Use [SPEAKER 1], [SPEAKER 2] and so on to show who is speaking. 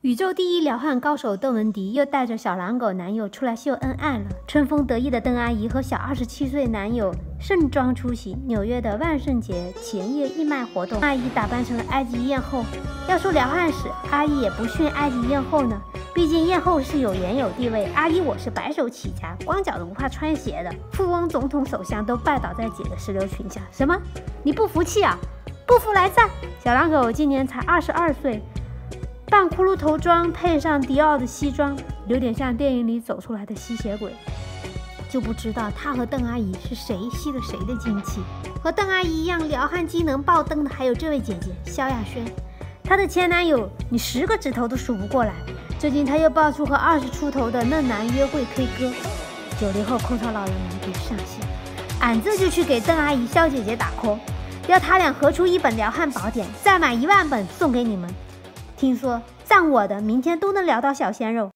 [SPEAKER 1] 宇宙第一撩汉高手邓文迪又带着小狼狗男友出来秀恩爱了。春风得意的邓阿姨和小27岁男友盛装出席纽约的万圣节前夜义卖活动。阿姨打扮成了埃及艳后。要说撩汉史，阿姨也不逊埃及艳后呢。毕竟艳后是有颜有地位，阿姨我是白手起家，光脚的不怕穿鞋的。富翁、总统、首相都拜倒在姐的石榴裙下。什么？你不服气啊？不服来战！小狼狗今年才22岁。半骷髅头装配上迪奥的西装，有点像电影里走出来的吸血鬼。就不知道他和邓阿姨是谁吸了谁的精气。和邓阿姨一样撩汉技能爆灯的还有这位姐姐萧亚轩，她的前男友你10个指头都数不过来。最近她又爆出和20出头的嫩男约会 K 歌，90后空巢老人们别上线，俺这就去给邓阿姨萧姐姐打 call， 要他俩合出一本撩汉宝典，再买1万本送给你们。听说赞我的明天都能聊到小鲜肉。